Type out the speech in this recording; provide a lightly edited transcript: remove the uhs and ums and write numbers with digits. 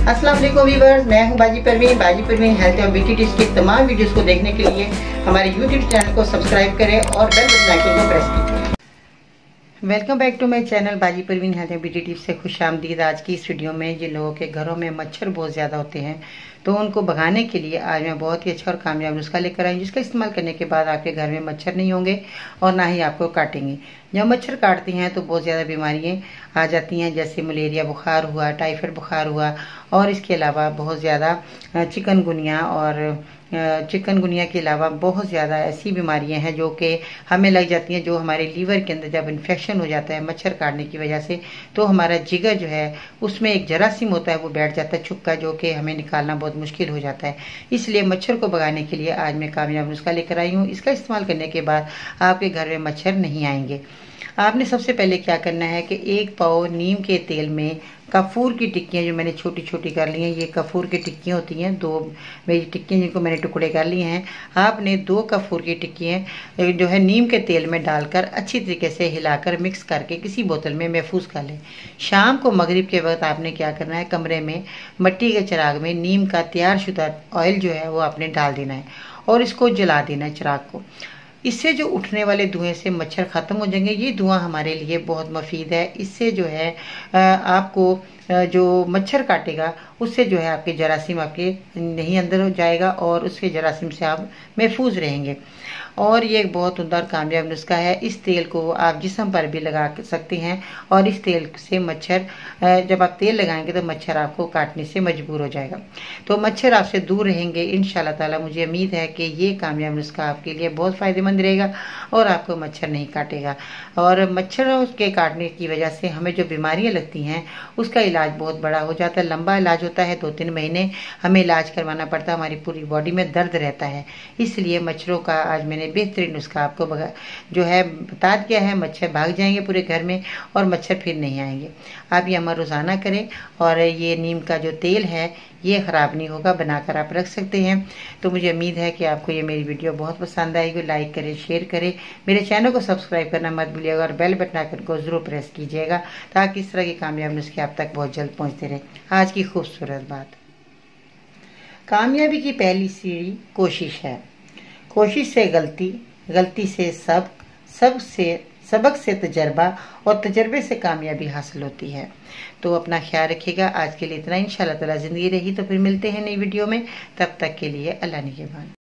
अस्सलाम वालेकुम व्यूअर्स, मैं हूं बाजी परवीन हेल्थ और ब्यूटी टिप्स की तमाम वीडियोस को देखने के लिए हमारे यूट्यूब चैनल को सब्सक्राइब करें और बेल बटन आइकन को प्रेस कीजिए। Welcome back to my channel Baji Parveen health और ब्यूटी टिप्स से खुशामदीद। आज की इस वीडियो में जिन लोगों के घरों में मच्छर बहुत ज़्यादा होते हैं तो उनको भगाने के लिए आज मैं बहुत ही अच्छा और कामयाब नुस्खा लेकर आई, जिसका इस्तेमाल करने के बाद आपके घर में मच्छर नहीं होंगे और ना ही आपको काटेंगे। जब मच्छर काटते हैं तो बहुत ज़्यादा बीमारियां आ जाती हैं, जैसे मलेरिया बुखार हुआ, टाइफाइड बुखार हुआ और इसके अलावा बहुत ज़्यादा चिकनगुनिया के अलावा बहुत ज़्यादा ऐसी बीमारियां हैं जो कि हमें लग जाती हैं, जो हमारे लीवर के अंदर जब इन्फेक्शन हो जाता है मच्छर काटने की वजह से, तो हमारा जिगर जो है उसमें एक जरासीम होता है, वो बैठ जाता है छुपका, जो कि हमें निकालना बहुत मुश्किल हो जाता है। इसलिए मच्छर को भगाने के लिए आज मैं कामयाब नुस्खा लेकर आई हूँ। इसका इस्तेमाल करने के बाद आपके घर में मच्छर नहीं आएंगे। आपने सबसे पहले क्या करना है कि 1 पाव नीम के तेल में कपूर की टिक्कियाँ जो मैंने छोटी छोटी कर ली हैं, ये कपूर की टिक्कियाँ होती हैं, 2 मेरी टिक्कियाँ जिनको मैंने टुकड़े कर लिए हैं। आपने 2 कपूर की टिक्कियाँ जो है नीम के तेल में डालकर अच्छी तरीके से हिलाकर मिक्स करके किसी बोतल में महफूज कर लें। शाम को मगरिब के वक्त आपने क्या करना है, कमरे में मिट्टी के चिराग में नीम का तैयारशुदा ऑयल जो है वो आपने डाल देना है और इसको जला देना है चिराग को। इससे जो उठने वाले धुएं से मच्छर ख़त्म हो जाएंगे। ये धुआं हमारे लिए बहुत मुफीद है। इससे जो है आपको जो मच्छर काटेगा उससे जो है आपके जरासीम आपके नहीं अंदर हो जाएगा और उसके जरासीम से आप महफूज रहेंगे। और ये एक बहुत उम्दा कामयाब नुस्खा है। इस तेल को आप जिस्म पर भी लगा सकते हैं और इस तेल से मच्छर, जब आप तेल लगाएंगे तो मच्छर आपको काटने से मजबूर हो जाएगा, तो मच्छर आपसे दूर रहेंगे इंशाल्लाह ताला। मुझे उम्मीद है कि ये कामयाब नुस्खा आपके लिए बहुत फ़ायदेमंद रहेगा और आपको मच्छर नहीं काटेगा। और मच्छर उसके काटने की वजह से हमें जो बीमारियाँ लगती हैं उसका इलाज बहुत बड़ा हो जाता है, लंबा इलाज होता है, 2-3 महीने हमें इलाज करवाना पड़ता है, हमारी पूरी बॉडी में दर्द रहता है। इसलिए मच्छरों का आज मैंने बेहतरीन नुस्खा आपको जो है बता दिया है। मच्छर भाग जाएंगे पूरे घर में और मच्छर फिर नहीं आएंगे। आप ये अमल रोज़ाना करें और ये नीम का जो तेल है ये ख़राब नहीं होगा, बनाकर आप रख सकते हैं। तो मुझे उम्मीद है कि आपको ये मेरी वीडियो बहुत पसंद आएगी। लाइक करें, शेयर करें, मेरे चैनल को सब्सक्राइब करना मत भूलिएगा और बेल बटन आइकन को ज़रूर प्रेस कीजिएगा ताकि इस तरह की कामयाब नुस्खे आप तक बहुत जल्द पहुँचते रहे। आज की खूबसूरत बात, कामयाबी की पहली सीढ़ी कोशिश है। कोशिश से गलती, गलती से सबक से तजर्बा और तजर्बे से कामयाबी हासिल होती है। तो अपना ख्याल रखिएगा। आज के लिए इतना। इंशाल्लाह ताला ज़िंदगी रही तो फिर मिलते हैं नई वीडियो में। तब तक के लिए अल्लाह निगहबान।